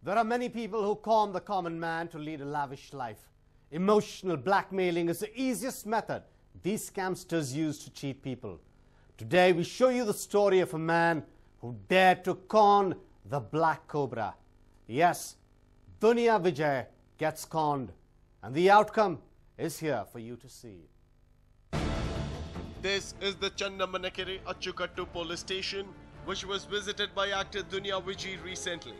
There are many people who con the common man to lead a lavish life. Emotional blackmailing is the easiest method these scamsters use to cheat people. Today we show you the story of a man who dared to con the Black Cobra. Yes, Dunia Vijay gets conned, and the outcome is here for you to see. This is the Channamanakere Achukattu police station, which was visited by actor Dunia Vijay recently.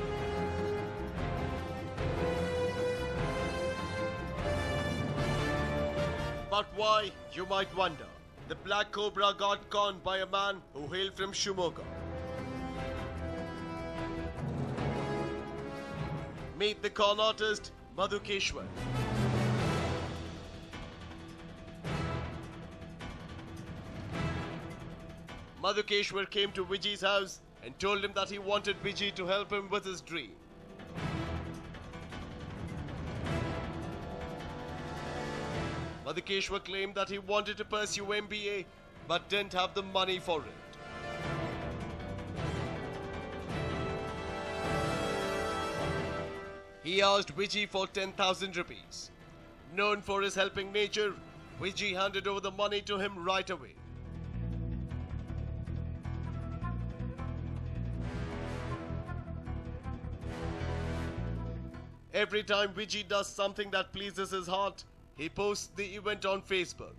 But why, you might wonder. The Black Cobra got conned by a man who hailed from Shimoga. Meet the con artist, Madhukeshwar. Madhukeshwar came to Vijay's house and told him that he wanted Vijay to help him with his dream. Madhukeshwar claimed that he wanted to pursue MBA but didn't have the money for it. He asked Vijay for 10,000 rupees. Known for his helping nature, Vijay handed over the money to him right away. Every time Vijay does something that pleases his heart, he posts the event on Facebook.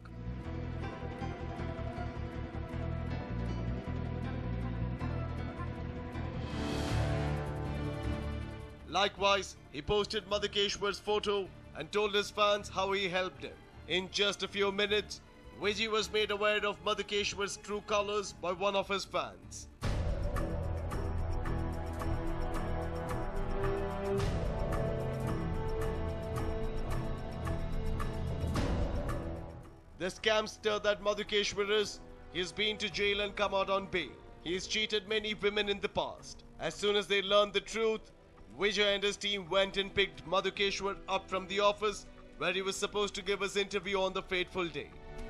Likewise, he posted Madhukeshwar's photo and told his fans how he helped him. In just a few minutes, Vijay was made aware of Madhukeshwar's true colors by one of his fans. The scamster that Madhukeshwar is, he's been to jail and come out on bail. He's cheated many women in the past. As soon as they learned the truth, Vijay and his team went and picked Madhukeshwar up from the office where he was supposed to give his interview on the fateful day.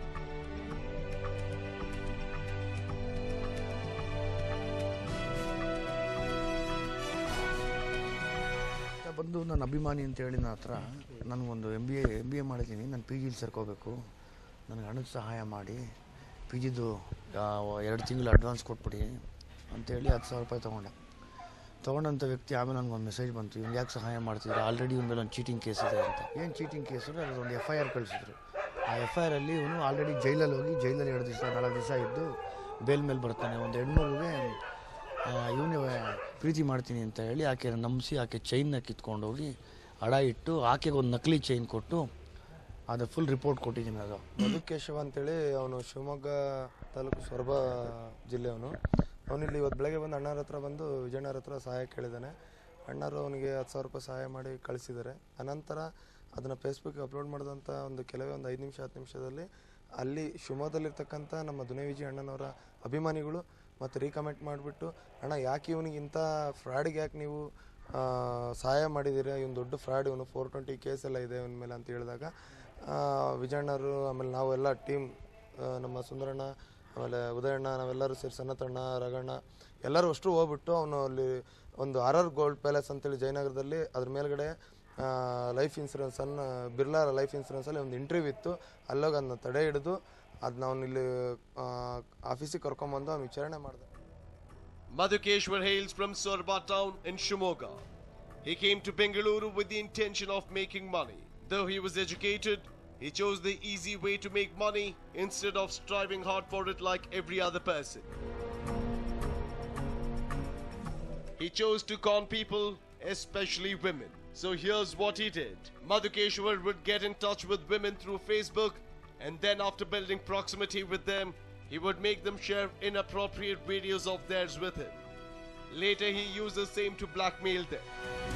ಬಂದು ನನ್ನ ಅಭಿಮಾನಿ ಅಂತ ಹೇಳಿ ನನ್ನ ಹತ್ರ ನನಗೊಂದು M B A ಮಾಡಿದ್ದೀನಿ, ನಾನು ಪಿ ಜಿಲಿ ಸೇರ್ಕೋಬೇಕು, ನನಗೆ ಹಣದ ಸಹಾಯ ಮಾಡಿ ಪಿ ಜಿದು 2 ತಿಂಗಳು ಅಡ್ವಾನ್ಸ್ ಕೊಟ್ಬಿಡಿ ಅಂತೇಳಿ 10,000 ರೂಪಾಯಿ ತೊಗೊಂಡಂಥ ವ್ಯಕ್ತಿ ಆಮೇಲೆ ನನಗೊಂದು ಮೆಸೇಜ್ ಬಂತು, ಇವ್ನು ಯಾಕೆ ಸಹಾಯ ಮಾಡ್ತಿದ್ರು, ಆಲ್ರೆಡಿ ಇವ್ನ ಮೇಲೆ ಒಂದು ಚೀಟಿಂಗ್ ಕೇಸ್ ಇದೆ ಅಂತ. ಏನು ಚೀಟಿಂಗ್ ಕೇಸು? ಅದೊಂದು FIR ಕಳಿಸಿದ್ರು. ಆ FIR ಅಲ್ಲಿ ಇವನು ಆಲ್ರೆಡಿ ಜೈಲಲ್ಲಿ ಹೋಗಿ ಜೈಲಲ್ಲಿ 2 ದಿವಸ 4 ದಿವಸ ಇದ್ದು ಬೇಲ್ ಮೇಲೆ ಬರ್ತಾನೆ. ಒಂದು ಹೆಣ್ಮಗುಗೆ ಇವನೇ ಪ್ರೀತಿ ಮಾಡ್ತೀನಿ ಅಂತ ಹೇಳಿ ಆಕೆ ನಂಬಿಸಿ ಆಕೆ ಚೈನ್ನ ಕಿತ್ಕೊಂಡೋಗಿ ಅಡ ಇಟ್ಟು ಆಕೆಗೆ ಒಂದು ನಕಲಿ ಚೈನ್ ಕೊಟ್ಟು ಅದು ಫುಲ್ ರಿಪೋರ್ಟ್ ಕೊಟ್ಟಿದ್ದೀನಿ. ಅದು ಮಧುಕೇಶವ ಅಂತೇಳಿ ಅವನು ಶಿವಮೊಗ್ಗ ತಾಲೂಕು ಸೊರಬ ಜಿಲ್ಲೆಯವನು. ಅವನಿಲ್ಲಿ ಇವತ್ತು ಬೆಳಗ್ಗೆ ಬಂದು ಅಣ್ಣರ ಹತ್ರ ಬಂದು ವಿಜಯಣ್ಣರ ಹತ್ರ ಸಹಾಯ ಕೇಳಿದ್ದಾನೆ. ಅಣ್ಣರು ಅವನಿಗೆ 10,000 ರೂಪಾಯಿ ಸಹಾಯ ಮಾಡಿ ಕಳಿಸಿದ್ದಾರೆ. ಅನಂತರ ಅದನ್ನು ಫೇಸ್ಬುಕ್ಗೆ ಅಪ್ಲೋಡ್ ಮಾಡಿದಂಥ ಒಂದು ಕೆಲವೇ ಒಂದು 5 ನಿಮಿಷ 10 ನಿಮಿಷದಲ್ಲಿ ಅಲ್ಲಿ ಶಿವಮೊಗ್ಗದಲ್ಲಿರ್ತಕ್ಕಂಥ ನಮ್ಮ ದುನಿಯಾ ವಿಜಯ್ ಅಣ್ಣನವರ ಅಭಿಮಾನಿಗಳು ಮತ್ತು ರೀಕಮೆಂಟ್ ಮಾಡಿಬಿಟ್ಟು, ಅಣ್ಣ ಯಾಕೆ ಇವನಿಗೆ ಇಂಥ ಫ್ರಾಡಿಗೆ ಯಾಕೆ ನೀವು ಸಹಾಯ ಮಾಡಿದ್ದೀರಾ, ಇವನು ದೊಡ್ಡ ಫ್ರಾಡ್, ಇವನು 420 ಕೇಸ್ ಎಲ್ಲ ಇದೆ ಇವನ ಮೇಲೆ ಅಂತ ಹೇಳಿದಾಗ ವಿಜಯಣ್ಣರು ಆಮೇಲೆ ನಾವೆಲ್ಲ ಟೀಮ್ ನಮ್ಮ ಸುಂದರಣ್ಣ ಆಮೇಲೆ ಉದಯಣ್ಣ ನಾವೆಲ್ಲರೂ ಸೇರಿ ಸನ್ನತಣ್ಣ ರಗಣ್ಣ ಎಲ್ಲರೂ ಅಷ್ಟು ಹೋಗ್ಬಿಟ್ಟು ಅವನು ಅಲ್ಲಿ ಒಂದು RR ಗೋಲ್ಡ್ ಪ್ಯಾಲೇಸ್ ಅಂತೇಳಿ ಜಯನಗರದಲ್ಲಿ ಅದ್ರ ಮೇಲ್ಗಡೆ ಲೈಫ್ ಇನ್ಸೂರೆನ್ಸ್ ಬಿರ್ಲಾ ಲೈಫ್ ಇನ್ಸೂರೆನ್ಸಲ್ಲಿ ಒಂದು ಇಂಟರ್ವ್ಯೂ ಇತ್ತು. ಅಲ್ಲೋಗಿ ಅದನ್ನ ತಡೆ ಹಿಡಿದು ಅದನ್ನ ಅವನು ಇಲ್ಲಿ ಆಫೀಸಿಗೆ ಕರ್ಕೊಂಬಂದು ಅವನು ವಿಚಾರಣೆ ಮಾಡಿದೆ. Madhukeshwar hails from Sorba town in Shimoga. He came to Bengaluru with the intention of making money. Though he was educated, he chose the easy way to make money instead of striving hard for it like every other person. He chose to con people, especially women. So here's what he did. Madhukeshwar would get in touch with women through Facebook, and then after building proximity with them, he would make them share inappropriate videos of theirs with him. Later he used the same to blackmail them.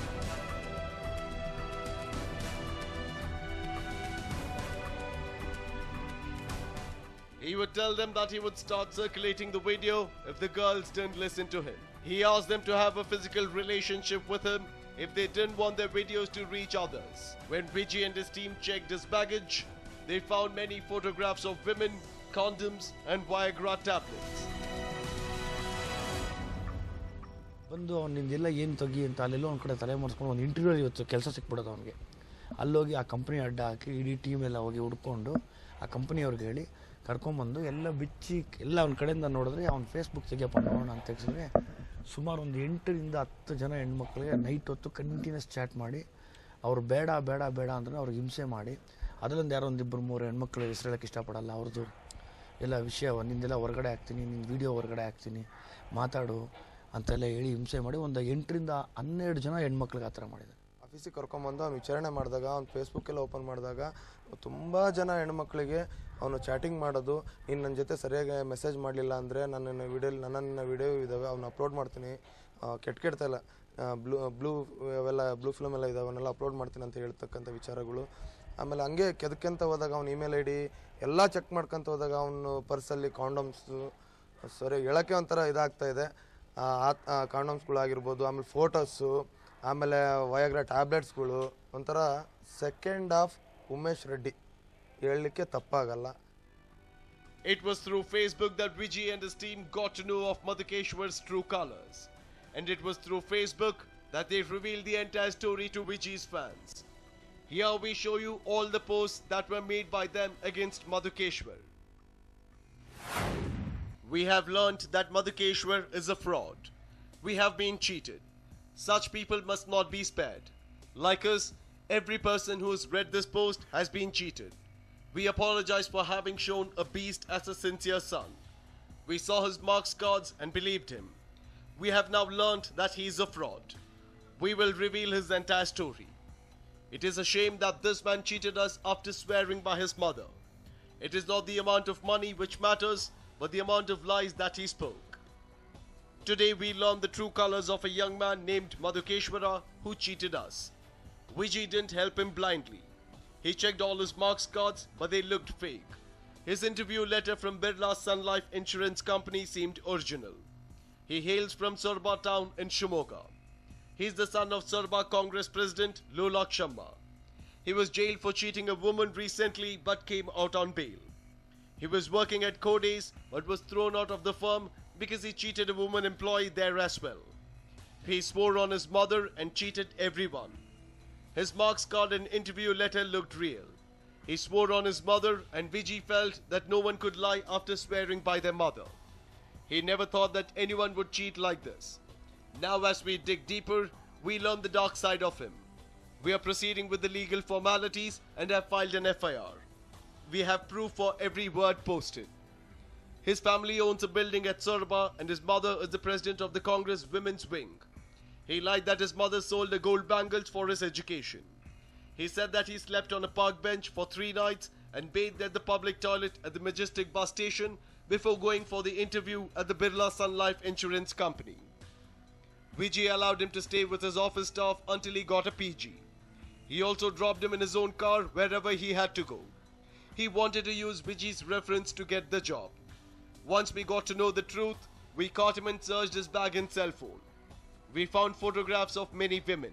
He would tell them that he would start circulating the video if the girls didn't listen to him. He asked them to have a physical relationship with him if they didn't want their videos to reach others. When Vijay and his team checked his baggage, they found many photographs of women, condoms and Viagra tablets. ಬಂದು ನಿಂದೆಲ್ಲ ಏನು ತೆಗಿ ಅಂತ ಅಲ್ಲೆಲ್ಲೋ ಒಂದು ಕಡೆ ತಲೆ ಮಾಡಿಸ್ಕೊಂಡು ಒಂದು ಇಂಟರ್ವ್ಯೂ ಇವತ್ತು ಕೆಲಸ ಸಿಕ್ಬಿಡೋದು ಅವನಿಗೆ. ಅಲ್ಲೋಗಿ ಆ ಕಂಪ್ನಿ ಅಡ್ಡ ಹಾಕಿ ಇಡೀ ಟೀಮ್ ಎಲ್ಲ ಹೋಗಿ ಹುಡ್ಕೊಂಡು ಆ ಕಂಪ್ನಿಯವ್ರಿಗೆ ಹೇಳಿ ಕರ್ಕೊಂಬಂದು ಎಲ್ಲ ಬಿಚ್ಚಿ ಎಲ್ಲ ಅವ್ನ ಕಡೆಯಿಂದ ನೋಡಿದ್ರೆ ಅವ್ನು ಫೇಸ್ಬುಕ್ ತೆಗಿಯಪ್ಪ ನೋಡೋಣ ಅಂತ ತೆಗೆಸಿದ್ರೆ ಸುಮಾರು ಒಂದು 8ರಿಂದ 10 ಜನ ಹೆಣ್ಮಕ್ಳಿಗೆ ನೈಟ್ ಹೊತ್ತು ಕಂಟಿನ್ಯೂಸ್ ಚಾಟ್ ಮಾಡಿ ಅವ್ರು ಬೇಡ ಬೇಡ ಬೇಡ ಅಂದ್ರೆ ಅವ್ರಿಗೆ ಹಿಂಸೆ ಮಾಡಿ ಅದರಲ್ಲೊಂದು ಯಾರೋ ಒಂದು 2-3 ಹೆಣ್ಮಕ್ಳು ಹೆಸರು ಹೇಳೋಕ್ಕೆ ಇಷ್ಟಪಡಲ್ಲ ಅವ್ರದ್ದು ಎಲ್ಲ ವಿಷಯ ನಿಂದೆಲ್ಲ ಹೊರಗಡೆ ಹಾಕ್ತೀನಿ, ನಿನ್ನ ವೀಡಿಯೋ ಹೊರಗಡೆ ಹಾಕ್ತೀನಿ, ಮಾತಾಡು ಅಂತೆಲ್ಲ ಹೇಳಿ ಹಿಂಸೆ ಮಾಡಿ ಒಂದು 8ರಿಂದ 12 ಜನ ಹೆಣ್ಮಕ್ಳಿಗೆ ಆ ಥರ ಮಾಡಿದ್ದಾರೆ. ಆಫೀಸಿಗೆ ಕರ್ಕೊಂಬಂದು ಅವ್ನು ವಿಚಾರಣೆ ಮಾಡಿದಾಗ ಅವ್ನು ಫೇಸ್ಬುಕ್ಕೆಲ್ಲ ಓಪನ್ ಮಾಡಿದಾಗ ತುಂಬ ಜನ ಹೆಣ್ಮಕ್ಳಿಗೆ ಅವನು ಚಾಟಿಂಗ್ ಮಾಡೋದು, ನೀನು ನನ್ನ ಜೊತೆ ಸರಿಯಾಗಿ ಮೆಸೇಜ್ ಮಾಡಲಿಲ್ಲ ಅಂದರೆ ನನ್ನ ವಿಡಿಯೋ ಇದ್ದಾವೆ ಅವನ್ನ ಅಪ್ಲೋಡ್ ಮಾಡ್ತೀನಿ, ಕೆಟ್ಟಲ್ಲ ಬ್ಲೂ ಫಿಲ್ಮ್ ಎಲ್ಲ ಇದ್ದಾವೆ ಅವನ್ನೆಲ್ಲ ಅಪ್ಲೋಡ್ ಮಾಡ್ತೀನಿ ಅಂತ ಹೇಳ್ತಕ್ಕಂಥ ವಿಚಾರಗಳು. ಆಮೇಲೆ ಹಂಗೆ ಕೆದಕ್ಕೆಂತ ಹೋದಾಗ ಅವ್ನು ಇಮೇಲ್ ಐ ಡಿ ಎಲ್ಲ ಚೆಕ್ ಮಾಡ್ಕೊತ ಹೋದಾಗ ಅವನು ಪರ್ಸಲ್ಲಿ ಕಾಂಡೋಮ್ಸು ಹೇಳೋಕ್ಕೆ ಒಂಥರ ಇದಾಗ್ತಾಯಿದೆ, ಕಾಂಡೋಮ್ಸ್ಗಳಾಗಿರ್ಬೋದು, ಆಮೇಲೆ ಫೋಟೋಸು, ಆಮೇಲೆ ವಯಾಗ್ರಾ ಟ್ಯಾಬ್ಲೆಟ್ಸ್ಗಳು, ಒಂಥರ ಸೆಕೆಂಡ್ ಆಫ್ ಉಮೇಶ್ ರೆಡ್ಡಿ ಹೇಳಲಿಕ್ಕೆ ತಪ್ಪಾಗಲ್ಲ. It was through Facebook that Vijay and his team got to know of Madhukeshwar's true colors. And it was through Facebook that they revealed the entire story to Vijay's fans. Here we show you all the posts that were made by them against Madhukeshwar. We have learnt that Madhukeshwar is a fraud. We have been cheated. Such people must not be spared. Like us, every person who has read this post has been cheated. We apologize for having shown a beast as a sincere son. We saw his marks cards and believed him. We have now learnt that he is a fraud. We will reveal his entire story. It is a shame that this man cheated us after swearing by his mother. It is not the amount of money which matters, but the amount of lies that he spoke. Today we learn the true colors of a young man named Madhukeshwara who cheated us. Vijay didn't help him blindly. He checked all his marks cards, but they looked fake. His interview letter from Birla Sun Life Insurance Company seemed original. He hails from Sorba town in Shimoga. He is the son of Sorba Congress President Lolak Shamma. He was jailed for cheating a woman recently but came out on bail. He was working at Codes but was thrown out of the firm because he cheated a woman employee there as well. He swore on his mother and cheated everyone. His marks card and interview letter looked real. He swore on his mother and Vijay felt that no one could lie after swearing by their mother. He never thought that anyone would cheat like this. Now as we dig deeper, we learn the dark side of him. We are proceeding with the legal formalities and have filed an FIR. We have proof for every word posted. His family owns a building at Sorba and his mother is the president of the Congress Women's Wing. He lied that his mother sold the gold bangles for his education. He said that he slept on a park bench for 3 nights and bathed at the public toilet at the Majestic bus station before going for the interview at the Birla Sun Life Insurance Company. Vijay allowed him to stay with his office staff until he got a PG. He also dropped him in his own car wherever he had to go. He wanted to use Vijay's reference to get the job. Once we got to know the truth, we caught him and searched his bag and cell phone. We found photographs of many women.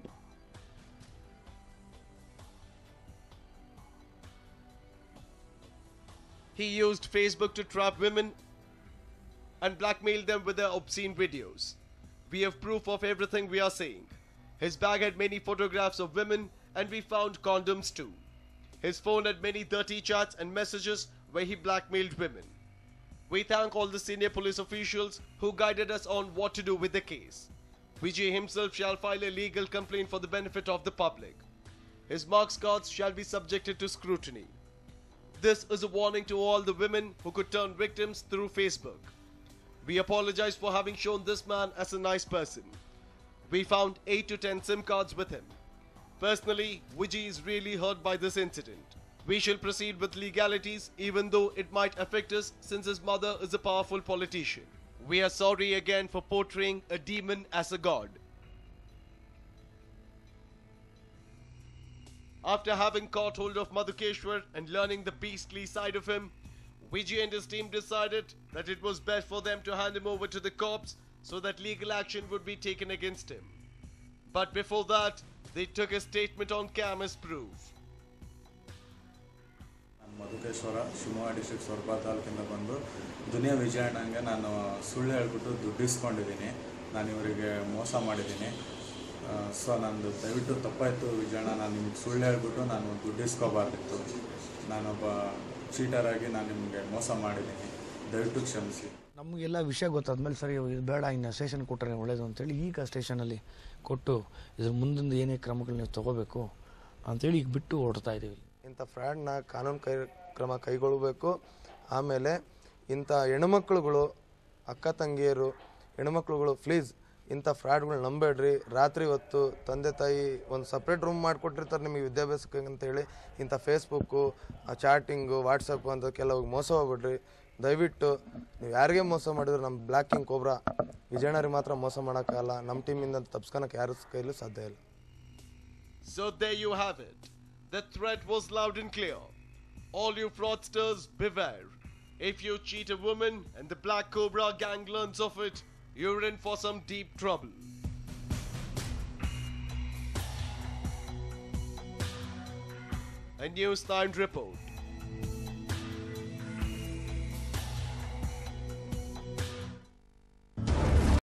He used Facebook to trap women and blackmail them with their obscene videos. We have proof of everything we are saying. His bag had many photographs of women and we found condoms too. His phone had many dirty chats and messages where he blackmailed women. We thank all the senior police officials who guided us on what to do with the case. Vijay himself shall file a legal complaint for the benefit of the public. His marks cards shall be subjected to scrutiny. This is a warning to all the women who could turn victims through Facebook. We apologize for having shown this man as a nice person. We found 8 to 10 SIM cards with him. Personally, Vijay is really hurt by this incident. We shall proceed with legalities even though it might affect us since his mother is a powerful politician. We are sorry again for portraying a demon as a god. After having caught hold of Madhukeshwar and learning the beastly side of him, Vijay and his team decided that it was best for them to hand him over to the cops so that legal action would be taken against him. But before that, they took a statement on cam as proof. Madhukeshwara Shivamogga district Sorab ತಾಲೂಕಿಂದ ಬಂದು ದುನಿಯಾ ವಿಜಯಣ್ಣಂಗೆ ನಾನು ಸುಳ್ಳು ಹೇಳ್ಬಿಟ್ಟು ದುಡ್ಡು ಇಸ್ಕೊಂಡಿದ್ದೀನಿ. ನಾನು ಇವರಿಗೆ ಮೋಸ ಮಾಡಿದ್ದೀನಿ. ಸೊ ನಂದು ದಯವಿಟ್ಟು ತಪ್ಪಾಯಿತು ವಿಜಯಣ್ಣ, ನಾನು ನಿಮಗೆ ಸುಳ್ಳು ಹೇಳ್ಬಿಟ್ಟು ನಾನು ದುಡ್ಡು ಇಸ್ಕೋಬಾರ್ದಿತ್ತು. ನಾನೊಬ್ಬ ಚೀಟರಾಗಿ ನಾನು ನಿಮಗೆ ಮೋಸ ಮಾಡಿದ್ದೀನಿ, ದಯವಿಟ್ಟು ಕ್ಷಮಿಸಿ. ನಮಗೆಲ್ಲ ವಿಷಯ ಗೊತ್ತಾದ್ಮೇಲೆ ಸರಿ ಇದು ಬೇಡ, ಇನ್ನು ಸ್ಟೇಷನ್ ಕೊಟ್ಟರೆ ಒಳ್ಳೇದು ಅಂತೇಳಿ ಈಗ ಸ್ಟೇಷನಲ್ಲಿ ಕೊಟ್ಟು ಇದ್ರ ಮುಂದಿಂದ ಏನೇ ಕ್ರಮಗಳು ನೀವು ತೊಗೋಬೇಕು ಅಂತೇಳಿ ಈಗ ಬಿಟ್ಟು ಹೊರಡ್ತಾ ಇದ್ದೀವಿ. ಇಂಥ ಫ್ರಾಡ್ನ ಕಾನೂನು ಕ್ರಮ ಕೈಗೊಳ್ಳಬೇಕು. ಆಮೇಲೆ ಇಂಥ ಹೆಣ್ಮಕ್ಳುಗಳು, ಅಕ್ಕ ತಂಗಿಯರು, ಹೆಣ್ಮಕ್ಳುಗಳು ಪ್ಲೀಸ್ ಇಂಥ ಫ್ರಾಡ್ಗಳು ನಂಬೇಡ್ರಿ. ರಾತ್ರಿ ಹೊತ್ತು ತಂದೆ ತಾಯಿ ಒಂದು ಸಪ್ರೇಟ್ ರೂಮ್ ಮಾಡಿಕೊಟ್ಟಿರ್ತಾರೆ ನಿಮಗೆ ವಿದ್ಯಾಭ್ಯಾಸಕ್ಕೆ ಅಂತೇಳಿ. ಇಂಥ ಫೇಸ್ಬುಕ್ಕು, ಚಾಟಿಂಗು, ವಾಟ್ಸಪ್ಪು ಅಂತ ಕೆಲವು ಮೋಸ ಹೋಗ್ಬಿಡ್ರಿ. ದಯವಿಟ್ಟು ನೀವು ಯಾರಿಗೆ ಮೋಸ ಮಾಡಿದ್ರು ನಮ್ಮ ಬ್ಲ್ಯಾಕ್ ಕಿಂಗ್ ಕೋಬ್ರಾ ವಿಜಯಣ್ಣರಿಗೆ ಮಾತ್ರ ಮೋಸ ಮಾಡೋಕ್ಕಾಗಲ್ಲ. ನಮ್ಮ ಟೀಮಿಂದ ತಪ್ಸ್ಕೊಳಕ್ಕೆ ಯಾರ ಕೈಲೂ ಸಾಧ್ಯ ಇಲ್ಲ. So there you have it. The threat was loud and clear. All you fraudsters, beware. If you cheat a woman and the Black Cobra gang learns of it, you're in for some deep trouble. A News 9 report.